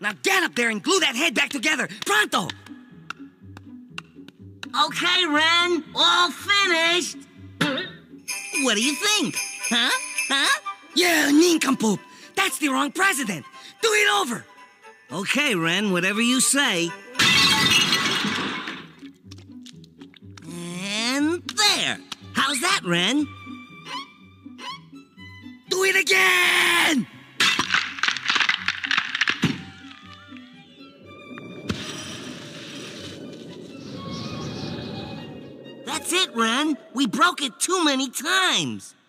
Now get up there and glue that head back together. Pronto! Okay, Ren. All finished. What do you think? Huh? Huh? Yeah, nincompoop. That's the wrong president. Do it over. Okay, Ren, whatever you say. And there. How's that, Ren? Do it again! That's it, Ren. We broke it too many times.